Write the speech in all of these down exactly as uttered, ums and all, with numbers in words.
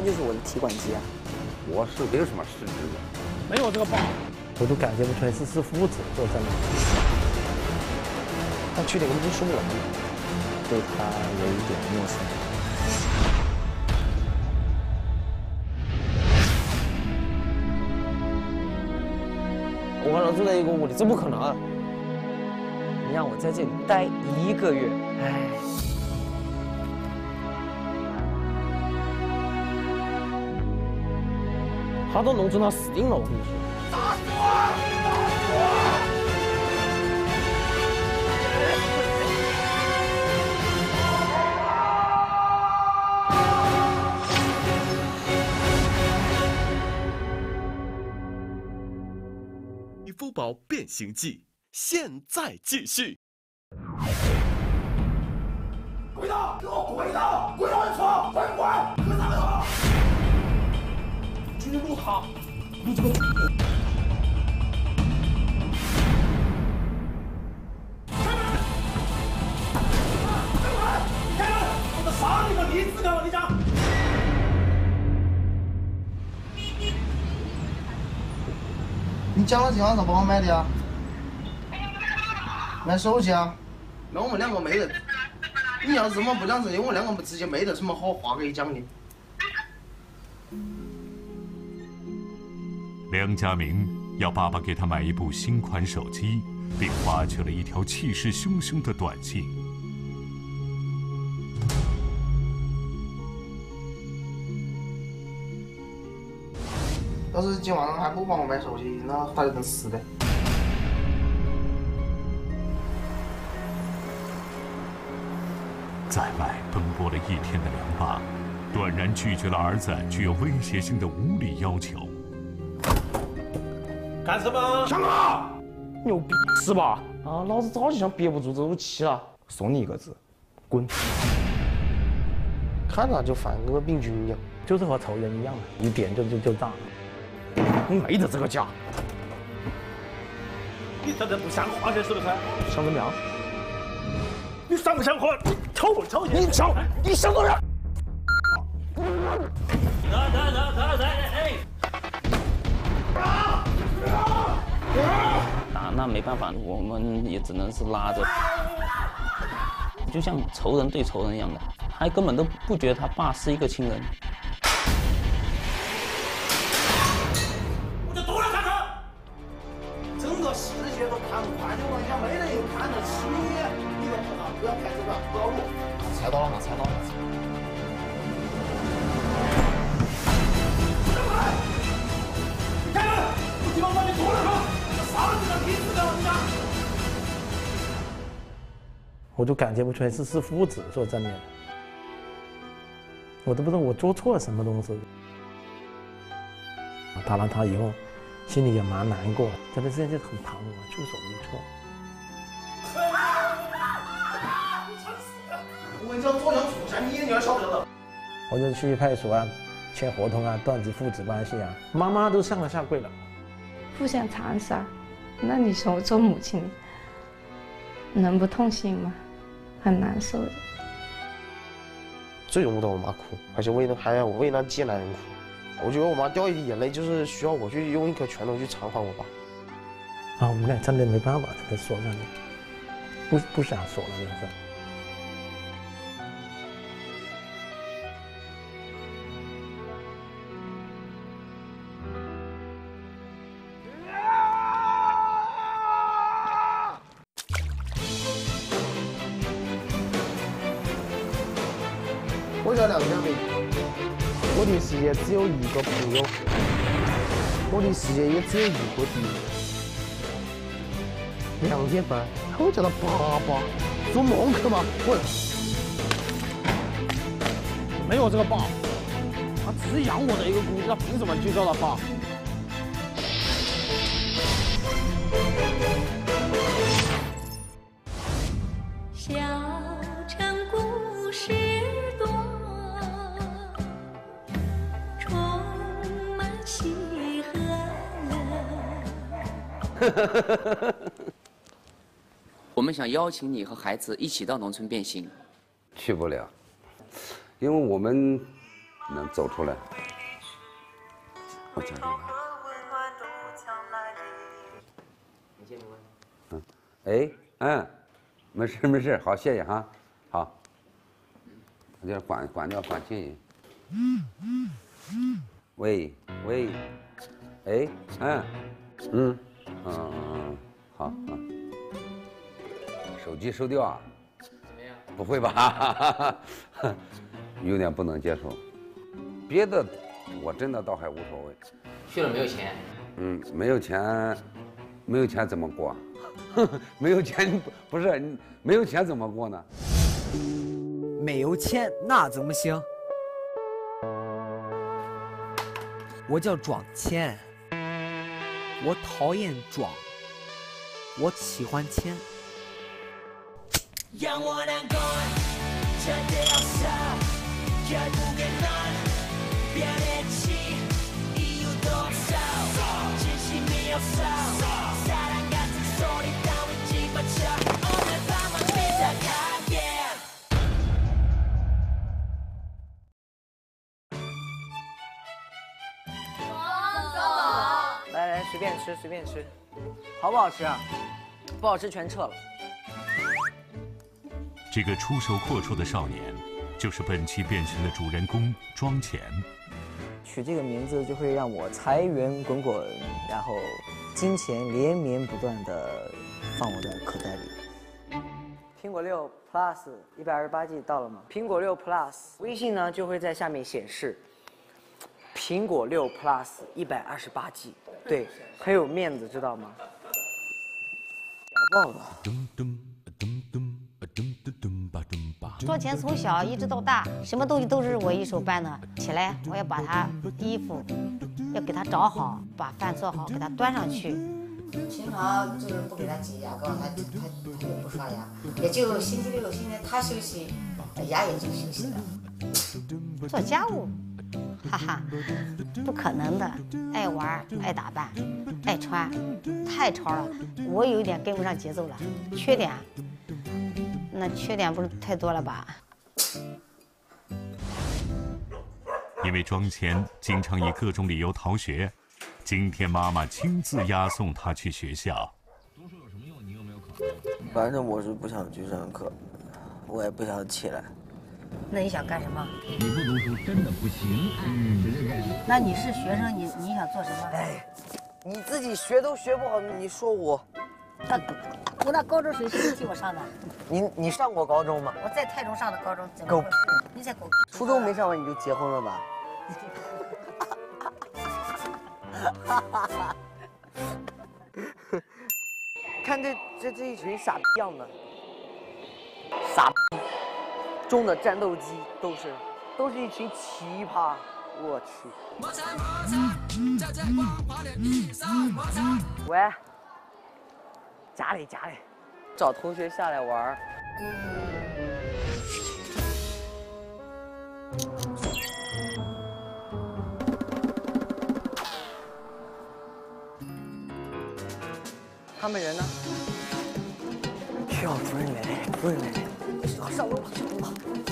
就是我的提款机啊。 我是没有什么实质的， 没有这个爸， 我都感觉不出来是是父子做真的。 但具体跟不说我，对他有一点陌生。我跟老住在一个屋里，这不可能。你让我在这里待一个月，唉。他都弄成他死定了，我跟你说。打死我！打死我！ 《夫宝变形记》现在继续。 跪倒！给我跪倒！跪倒就错！快滚！搁啥子？去录他！录这个。开门！开门！开门！我都杀你个你资格了，你讲？ 你讲了今晚上帮我买的呀？买手机啊？那我们两个没得。你要是这么不讲正经，我们两个直接没得什么好话可以讲的。 梁家明要爸爸给他买一部新款手机，并发去了一条气势汹汹的短信。 要是今晚上还不帮我买手机，那他就等死的。 在外奔波了一天的梁爸，断然拒绝了儿子具有威胁性的无理要求。 干什么？ 上啊！牛逼是吧？啊，老子早就想憋不住这口气了。送你一个字，滚！看着就烦，跟个病菌一样， 就是和仇人一样的，一点就就就炸了。 你没得这个家。 你真的不像话些是不是？ 想怎么样？ 你像不像话？你瞅我瞅你瞧，你想怎么样？ 来来来来来，哎！ 那那没办法，我们也只能是拉着，就像仇人对仇人一样的，他根本都不觉得他爸是一个亲人。 我就剁了他去！整个世界都看不惯你，我讲没人又看得起你，你个不要不要开这个，不要录。 猜到了吗？猜到了。 开门！我今晚把你剁了他！杀了你个你资格了，你讲？ 我就感觉不出来是是父子做真的，我都不知道我做错了什么东西。打了他以后，心里也蛮难过，这段时间就很彷徨，束手无策。 我跟你讲，左相左相，你你要晓得的。 我就去派出所啊，签合同啊，断绝父子关系啊，妈妈都上了下跪了。 父亲长沙，那你说做母亲能不痛心吗？很难受的。 最容不得我妈哭，而且为了还要我为那贱男人哭。我觉得我妈掉一滴眼泪，就是需要我去用一颗拳头去偿还我爸。 啊，无奈，真的没办法，真的说真的，不不想说了，真是。 我叫梁家明，我的世界只有一个朋友，我的世界也只有一个敌人。两天半，我叫他爸爸，做梦去嘛！滚！ 没有这个爸，他只是养我的一个工具，他凭什么就叫他爸？ 小城故事多，充满喜和乐。 我们想邀请你和孩子一起到农村变形。 去不了，因为我们能走出来。我讲这个。 你先问。 嗯，哎，嗯，没事没事，好，谢谢哈，好。我就管管掉管静音。喂喂，哎，嗯嗯嗯嗯，好好。手机收掉啊？ 怎么样？ 不会吧？有点不能接受。别的我真的倒还无所谓。 去了没有钱？ 嗯，没有钱，没有钱怎么过？没有钱不是你没有钱怎么过呢？ 没有钱那怎么行？我叫装钱，我讨厌装，我喜欢钱。 让我难过，真的要笑，看不给难，别联系，已有多少，真心没有少，사랑 같은 소리 따윈 집어쳐，오늘 밤만 비자하게。 来来，随便吃，随便吃，好不好吃啊？不好吃全撤了。 这个出手阔绰的少年，就是本期变身的主人公庄钱。 取这个名字就会让我财源滚滚，然后金钱连绵不断的放我的口袋里。苹果六 Plus 一百二十八 G 到了吗？苹果六 Plus 微信呢就会在下面显示。苹果六 Plus 一百二十八 G， 对，很有面子，知道吗？屌爆了！ 庄钱从小一直到大，什么东西都是我一手办的。起来，我要把他衣服要给他找好，把饭做好，给他端上去。 平常就是不给他挤牙膏，他他他就不刷牙，也就星期六、星期天他休息，牙也就休息了。 做家务，哈哈，不可能的。爱玩、爱打扮、爱穿，太潮了，我有一点跟不上节奏了。缺点。那缺点不是太多了吧？ 因为庄钱经常以各种理由逃学，今天妈妈亲自押送他去学校。 读书有什么用？你有没有考虑？ 反正我是不想去上课，我也不想起来。 那你想干什么？ 你不读书真的不行。嗯，是这个。 那你是学生，你你想做什么？ 哎，你自己学都学不好，你说我？ 他我那高中谁是替我上的？ 你你上过高中吗？ 我在太中上的高中，怎么回事？你在狗初中没上完你就结婚了吧？看这这这一群傻逼样的，傻逼中的战斗机都是都是一群奇葩，我去。喂。家里家里，找同学下来玩儿。他们人呢？哟，主任来了，主任来了，上上楼吧，上楼吧。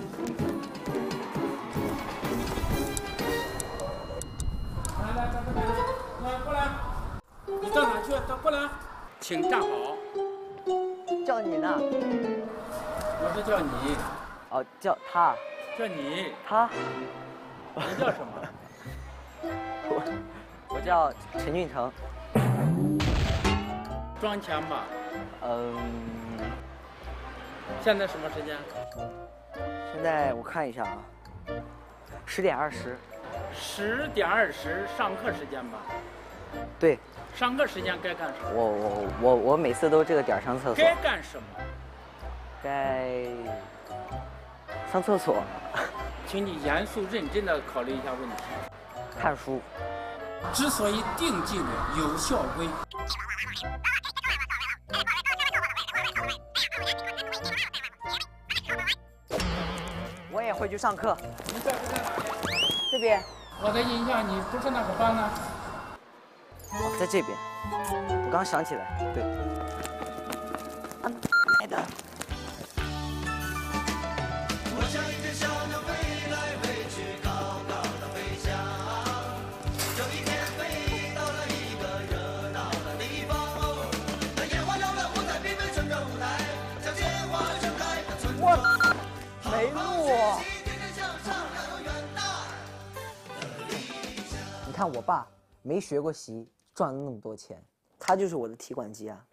来来，来来来，过来！你到哪去？到过来。请站好。 叫你呢？ 我是叫你。 哦，叫他。 叫你。 他。 你叫什么？ 我我叫陈俊成。 庄钱吧。 嗯。 现在什么时间？ 现在我看一下啊，十点二十。 十点二十，上课时间吧。 对。 上课时间该干什么？ 我我我我每次都这个点上厕所。 该干什么？ 该上厕所。 请你严肃认真的考虑一下问题。 看书。 之所以定纪律有校规。 我也会去上课。 你在不在哪里？ 这边。 我的印象你不是哪个班呢？ 哦，在这边，我刚想起来，对，啊，来的。 我像一只小鸟飞来飞去，高高我。你看我爸没学过习，赚了那么多钱，他就是我的提款机啊。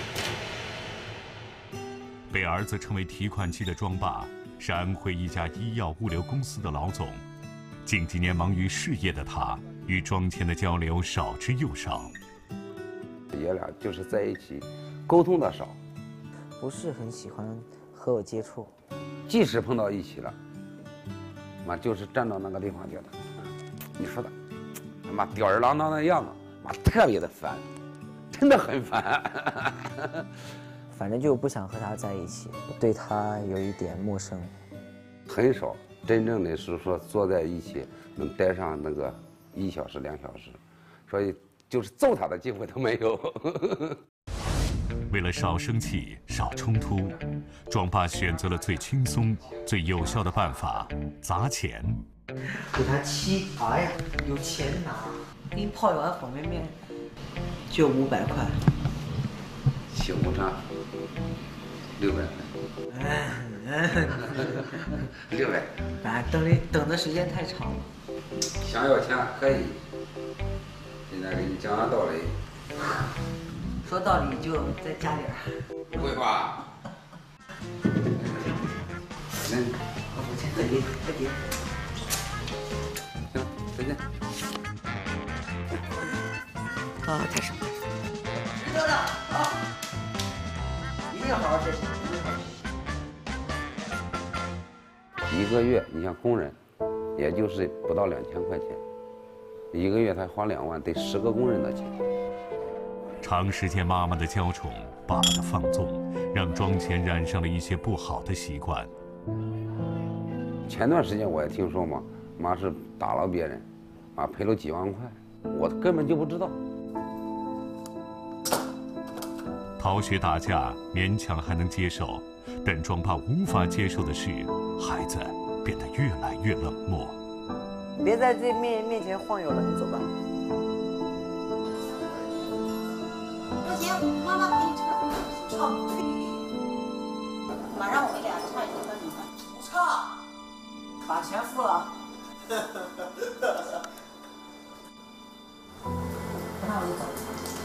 被儿子称为提款机的庄爸，是安徽一家医药物流公司的老总。近几年忙于事业的他，与庄前的交流少之又少。 爷俩就是在一起，沟通的少， 不是很喜欢和我接触。 即使碰到一起了，妈就是站到那个地方觉得，你说的，他妈吊儿郎当的样子，妈特别的烦，真的很烦。 反正就不想和他在一起，对他有一点陌生。 很少真正的是说坐在一起能待上那个一小时两小时，所以就是揍他的机会都没有。 为了少生气、少冲突，庄爸选择了最轻松、最有效的办法——砸钱。 给他七，哎呀，有钱拿，给你泡一碗方便面，就五百块。 七五张，六百块。六百。 哎，等的等的时间太长了。 想要钱可以，现在给你讲讲道理。 说道理就再加点儿。 不会吧？嗯， 我先再给，再给。 行，再见。 啊，太少了。知道了，好，一定好好学习，一定好好学习。一个月，你像工人，也就是不到两千块钱，一个月他花两万，得十个工人的钱。 长时间妈妈的娇宠，爸爸的放纵，让庄前染上了一些不好的习惯。 前段时间我也听说嘛，妈是打了别人，啊赔了几万块，我根本就不知道。 逃学打架勉强还能接受，但庄爸无法接受的是，孩子变得越来越冷漠。 别在这面面前晃悠了，你走吧。 不行，妈妈陪你唱，唱不可以。马上我们俩唱一首歌，怎么办？ 不唱，把钱付了。 那我就走。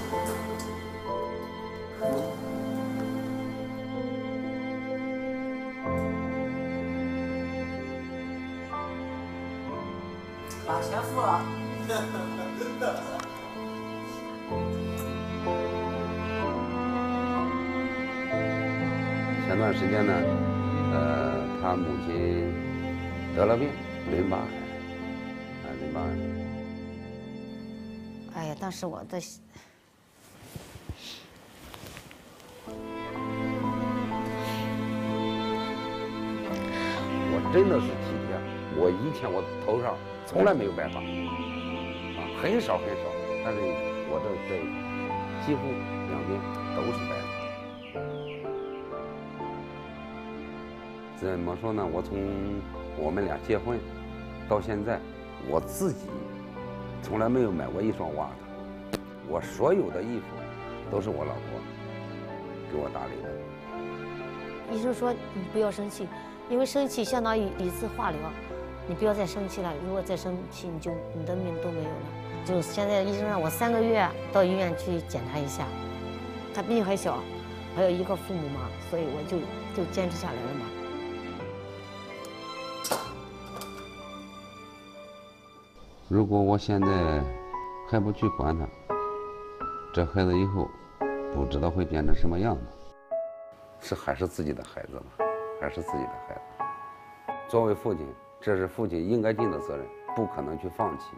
把钱付了。 前段时间呢，呃，他母亲得了病，淋巴癌，啊，淋巴癌。 哎呀，当时我的。 我真的是体贴，我一天我头上从来没有白发，啊，很少很少，但是我这这几乎两边都是白的。怎么说呢？我从我们俩结婚到现在，我自己从来没有买过一双袜子，我所有的衣服都是我老婆给我打理的。 医生说你不要生气，因为生气相当于一次化疗，你不要再生气了。如果再生气，你就你的命都没有了。就现在医生让我三个月到医院去检查一下，他毕竟还小，还有一个父母嘛，所以我就就坚持下来了嘛。 如果我现在还不去管他，这孩子以后不知道会变成什么样子。是还是自己的孩子吗？还是自己的孩子？作为父亲，这是父亲应该尽的责任，不可能去放弃。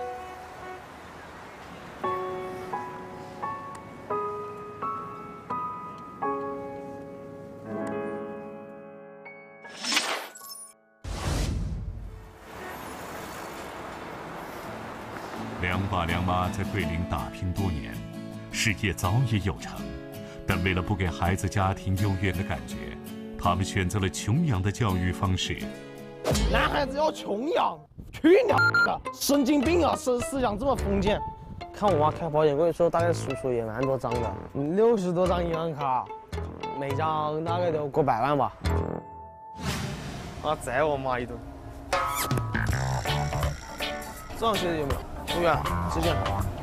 梁爸梁妈在桂林打拼多年，事业早已有成，但为了不给孩子家庭优越的感觉，他们选择了穷养的教育方式。 男孩子要穷养，去你的！神经病啊！思思想这么封建。看我妈开保险柜的时候，大概数数也蛮多张的，六十多张银行卡，每张大概都过百万吧。 啊，再我妈一顿。早上写的有没有？服务员，指检好啊。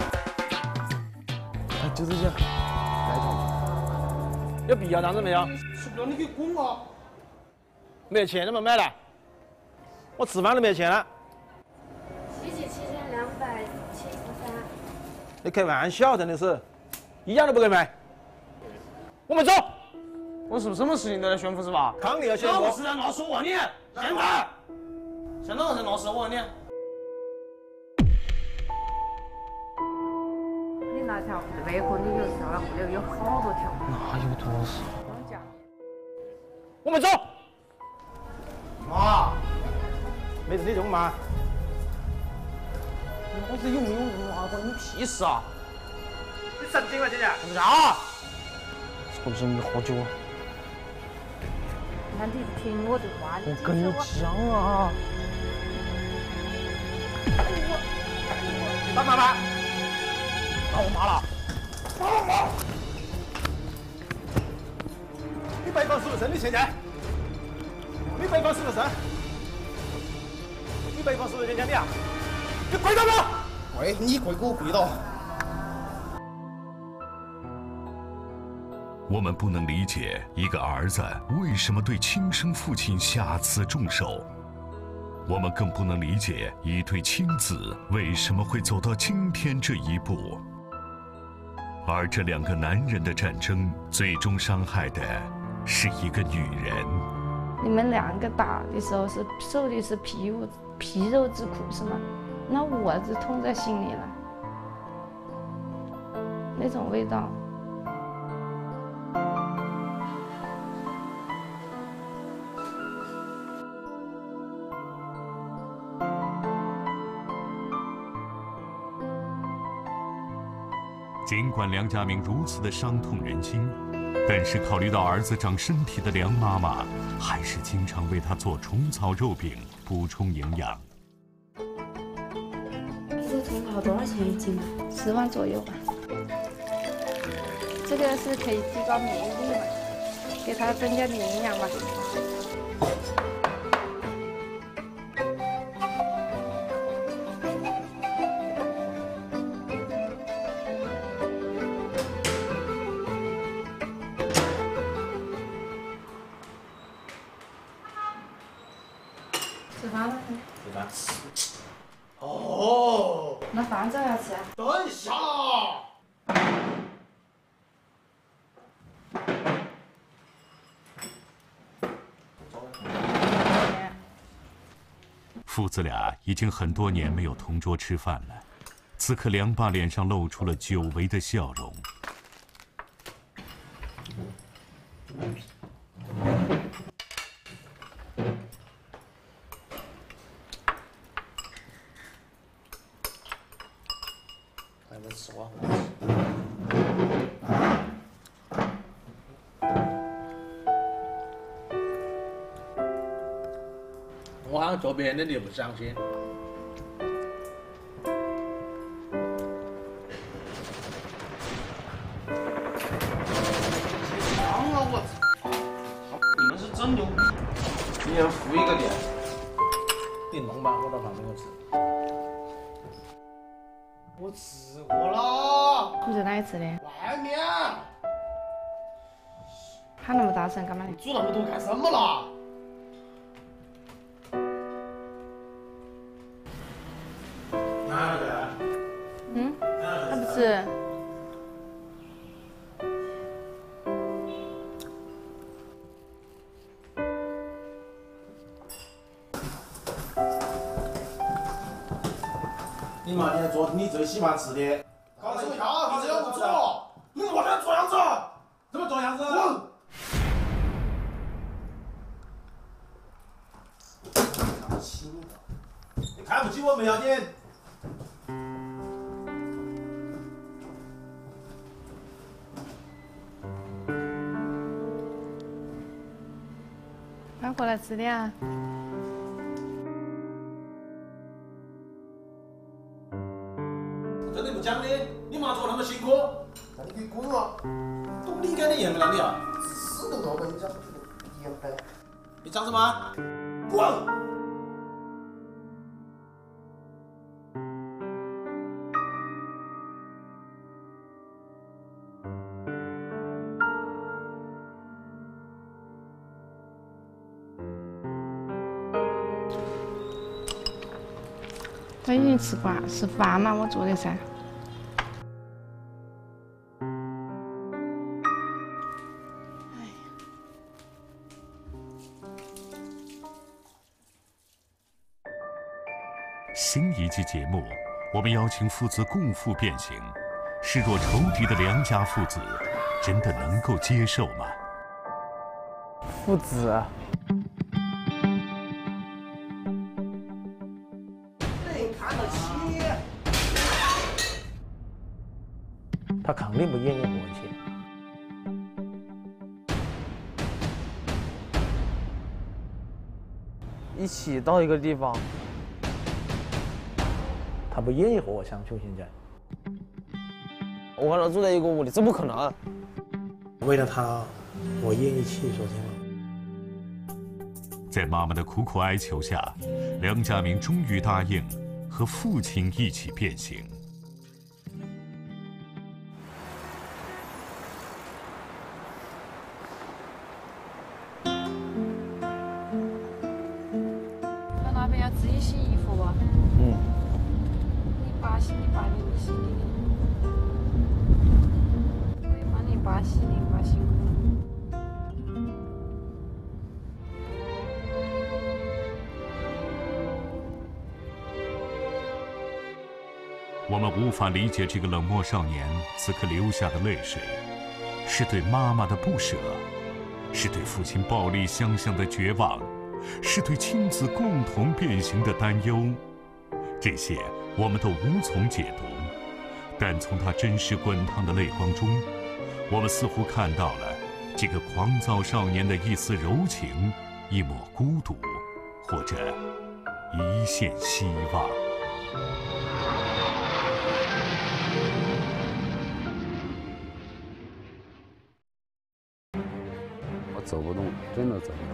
哎，就这些，来一有必要这样子没有？ 吃不了你给滚啊！ 没钱怎么买了？我吃饭都没钱了。 七七七千两百七十三。 你开玩笑，真的是，一样都不给买。我们走。 我是不是什么事情都来炫富是吧？ 康利要炫富。 老实人闹事我问你，现在，现在人闹事我问你。 你那条维和旅游社物流有好多条。 哪有多少？ 我们走。 妈， 没事你中妈。 老子有没有娃关你屁事啊！ 你神经了姐姐？ 怎么着？我不是你喝酒啊？ 那你听我的话。 我跟你讲啊！ 打妈妈！ 打我妈了！ 打我妈！你拜访是不是你现在？你拜访是不是？你拜访是不是人家的啊？你跪倒吧！ 跪，你跪给我跪倒！ 我们不能理解一个儿子为什么对亲生父亲下此重手，我们更不能理解一对亲子为什么会走到今天这一步。而这两个男人的战争，最终伤害的是一个女人。 你们两个打的时候是受的是皮肉皮肉之苦是吗？那我是痛在心里了，那种味道。 尽管梁家明如此的伤痛人心，但是考虑到儿子长身体的梁妈妈，还是经常为他做虫草肉饼补充营养。 这虫草多少钱一斤啊？十万左右吧。这个是可以提高免疫力嘛，给它增加点营养吧。吃饭了？ 吃饭。哦。 那饭早要吃啊？ 等一下。 父子俩已经很多年没有同桌吃饭了，此刻梁爸脸上露出了久违的笑容。 还没吃完。我好像做别人的你不相信。强啊！我操！你们是真牛逼！一人扶一个点。 你弄吧，我到旁边去吃。 我吃过了。 你在哪里吃的？ 外面。 喊那么大声干嘛？ 你煮那么多干什么啦？哪个？ 嗯，他不是。 你嘛，你还做你最喜欢吃的。告诉一下，你这样不做，你莫在做样子。怎么做样子？滚！看不起你，你看不起我没要紧。 快过来吃点啊！ 真的不讲的，你妈做那么辛苦，那你给滚了！都你干的严不啦你啊？死都到跟你讲，严白。你讲什么？ 滚！ 他已经吃过是饭嘛，我做的噻。 新一季节目，我们邀请父子共赴变形，视若仇敌的良家父子，真的能够接受吗？ 父子。 他肯定不愿意和我去。 一起到一个地方， 他不愿意和我相处。现在， 我和他住在一个屋里，这不可能。 为了他，我愿意去。说真话。 在妈妈的苦苦哀求下，梁家明终于答应和父亲一起变形。 那边要自己洗衣服吧？ 嗯。 你爸洗你爸的，你洗你的。我也帮你爸洗，你爸辛苦了。 我们无法理解这个冷漠少年此刻流下的泪水，是对妈妈的不舍，是对父亲暴力相向的绝望。 是对亲子共同变形的担忧，这些我们都无从解读。但从他真实滚烫的泪光中，我们似乎看到了这个狂躁少年的一丝柔情，一抹孤独，或者一线希望。 我走不动，真的走不动。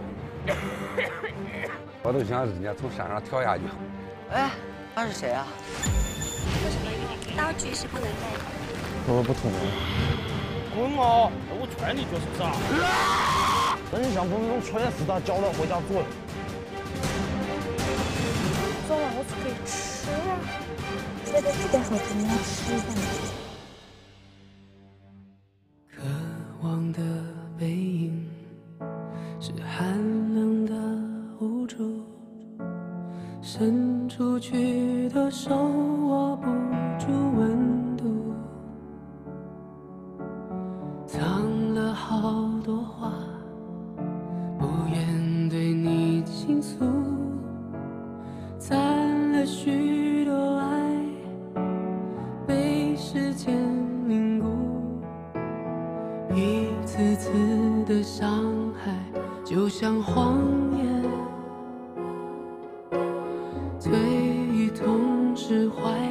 我都想人家从山上跳下去。 哎，他是谁啊？ 为什么刀具是不能带的？ 我不同意。 滚哦！我劝你做是不是啊？ 真相不用全是他教了回家做的。 做完我就可以吃啊！觉得特别好吃，你要吃一下。 渴望的背影是寒冷的。 无助，伸出去的手握不住温度，藏了好多话，不愿对你倾诉，攒了许多爱，被时间凝固，一次次的伤害，就像谎言。最痛是怀